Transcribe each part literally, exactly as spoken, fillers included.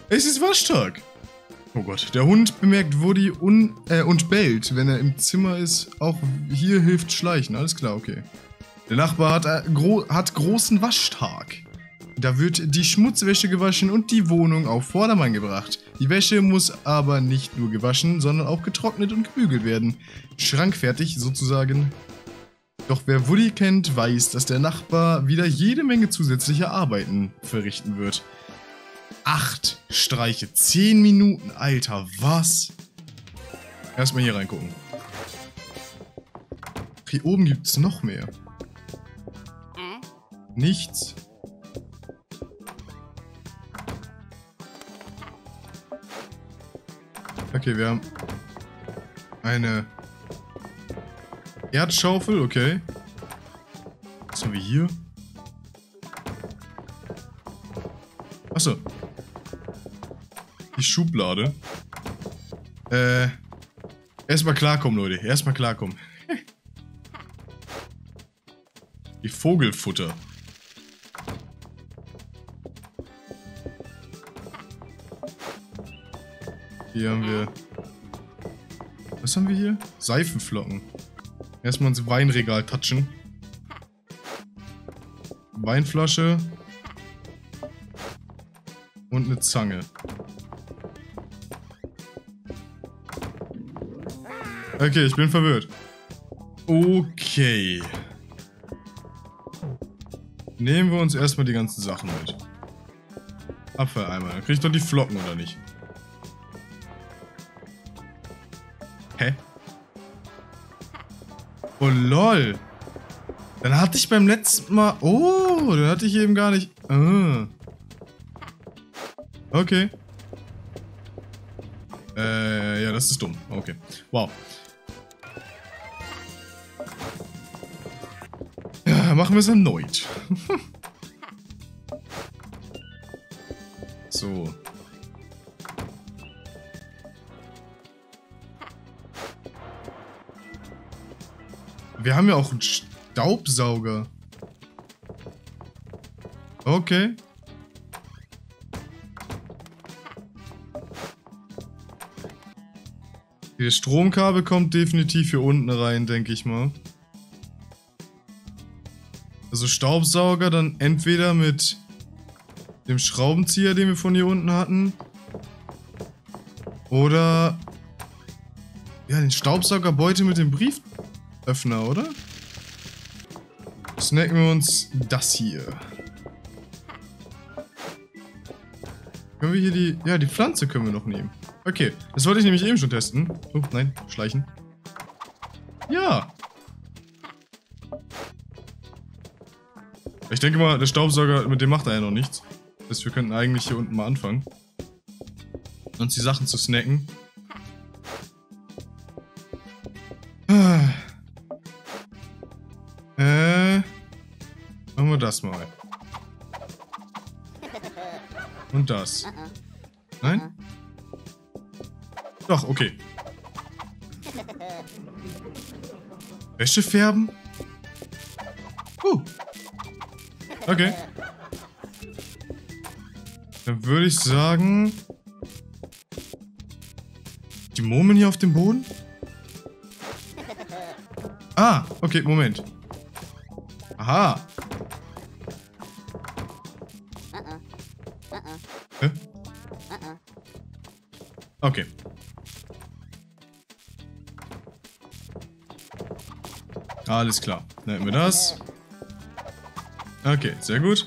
Es ist Waschtag. Oh Gott, der Hund bemerkt Woody un äh, und bellt, wenn er im Zimmer ist. Auch hier hilft Schleichen, alles klar, okay. Der Nachbar hat, äh, gro hat großen Waschtag. Da wird die Schmutzwäsche gewaschen und die Wohnung auf Vordermann gebracht. Die Wäsche muss aber nicht nur gewaschen, sondern auch getrocknet und gebügelt werden. Schrankfertig sozusagen. Doch wer Woody kennt, weiß, dass der Nachbar wieder jede Menge zusätzliche Arbeiten verrichten wird. Acht Streiche, zehn Minuten, Alter, was? Erstmal hier reingucken. Hier oben gibt es noch mehr. Nichts. Okay, wir haben eine Erdschaufel, okay. Was haben wir hier? Achso. Die Schublade. Äh. Erstmal klarkommen, Leute. Erstmal klarkommen. Die Vogelfutter. Hier haben wir... Was haben wir hier? Seifenflocken. Erstmal ins Weinregal touchen. Weinflasche. Und eine Zange. Okay, ich bin verwirrt. Okay. Nehmen wir uns erstmal die ganzen Sachen mit. Abfalleimer. Dann krieg ich doch die Flocken, oder nicht? Hä? Oh lol. Dann hatte ich beim letzten Mal... Oh, dann hatte ich eben gar nicht... Ah. Okay. Äh, ja, das ist dumm. Okay. Wow. Ja, machen wir es erneut. So. Wir haben ja auch einen Staubsauger. Okay. Das Stromkabel kommt definitiv hier unten rein, denke ich mal. Also Staubsauger dann entweder mit dem Schraubenzieher, den wir von hier unten hatten. Oder... Ja, den Staubsaugerbeutel mit dem Brieföffner, oder? Snacken wir uns das hier. Können wir hier die... Ja, die Pflanze können wir noch nehmen. Okay, das wollte ich nämlich eben schon testen. Oh, nein, schleichen. Ja. Ich denke mal, der Staubsauger, mit dem macht er ja noch nichts. Das heißt, wir könnten eigentlich hier unten mal anfangen. Uns die Sachen zu snacken. Ah. Äh. Machen wir das mal. Und das. Nein? Doch, okay. Wäsche färben? Uh. Okay. Dann würde ich sagen... Die Murmeln hier auf dem Boden? Ah, okay, Moment. Aha. Hä? Okay. Alles klar. Dann hätten wir das. Okay, sehr gut.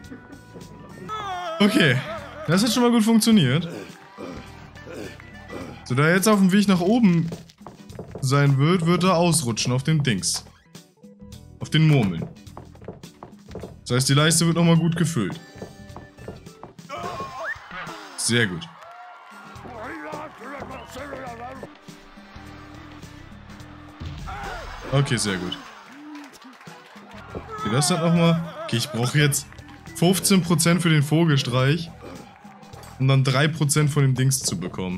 Okay. Das hat schon mal gut funktioniert. So, da er jetzt auf dem Weg nach oben sein wird, wird er ausrutschen auf dem Dings. Auf den Murmeln. Das heißt, die Leiste wird nochmal gut gefüllt. Sehr gut. Okay, sehr gut. Okay, das dann nochmal. Okay, ich brauche jetzt fünfzehn Prozent für den Vogelstreich. Um dann drei Prozent von dem Dings zu bekommen.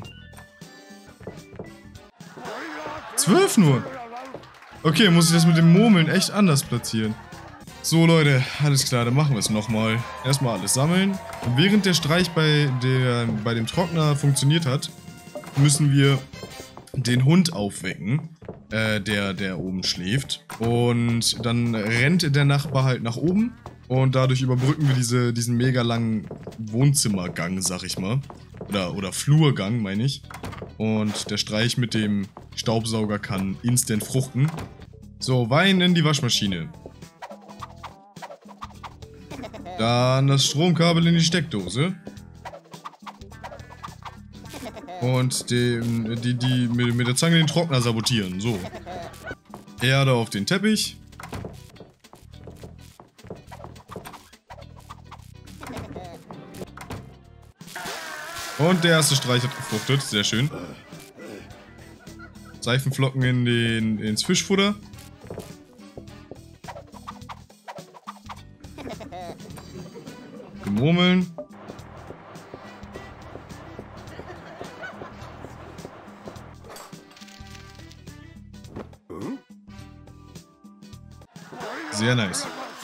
zwölf nur! Okay, muss ich das mit dem Murmeln echt anders platzieren. So Leute, alles klar, dann machen wir es nochmal. Erstmal alles sammeln. Und während der Streich bei, der, bei dem Trockner funktioniert hat, müssen wir den Hund aufwecken, äh, der, der oben schläft. Und dann rennt der Nachbar halt nach oben. Und dadurch überbrücken wir diese, diesen mega langen Wohnzimmergang, sag ich mal. Oder, oder Flurgang, meine ich. Und der Streich mit dem Staubsauger kann instant fruchten. So, Wein in die Waschmaschine. Dann das Stromkabel in die Steckdose. Und den, die, die mit, mit der Zange den Trockner sabotieren. So. Erde auf den Teppich. Und der erste Streich hat gefruchtet. Sehr schön. Seifenflocken in den, ins Fischfutter. Murmeln. Sehr nice.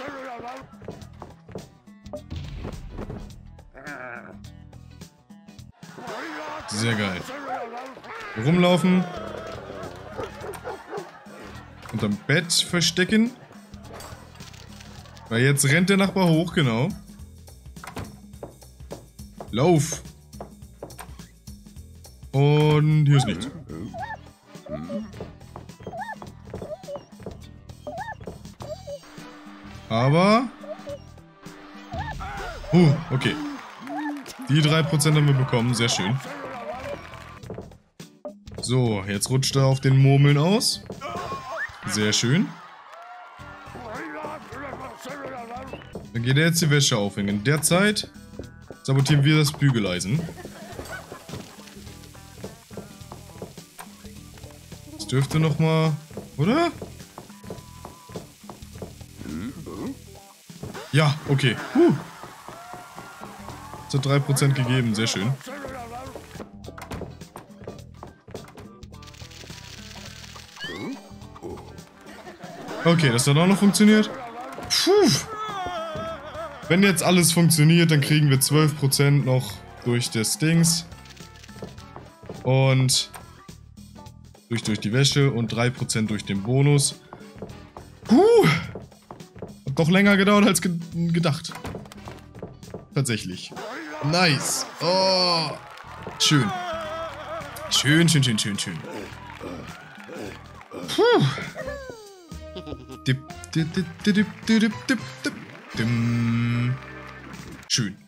Sehr geil. Rumlaufen. Unterm Bett verstecken. Weil jetzt rennt der Nachbar hoch, genau. Lauf! Und hier ist nichts. Aber... Uh, okay. Die drei Prozent haben wir bekommen, sehr schön. So, jetzt rutscht er auf den Murmeln aus. Sehr schön. Dann geht er jetzt die Wäsche aufhängen. In der Zeit sabotieren wir das Bügeleisen. Das dürfte noch mal, oder? Ja, okay. Huh. Das hat drei Prozent gegeben, sehr schön. Okay, das hat auch noch funktioniert. Puh. Wenn jetzt alles funktioniert, dann kriegen wir zwölf Prozent noch durch das Dings. Und durch, durch die Wäsche und drei Prozent durch den Bonus. Puh. Hat doch länger gedauert als ge gedacht. Tatsächlich. Nice. Oh. Schön. Schön, schön, schön, schön, schön. Puh. Dip, dip, dip, dip, dip, dip, dip, dip. Schön.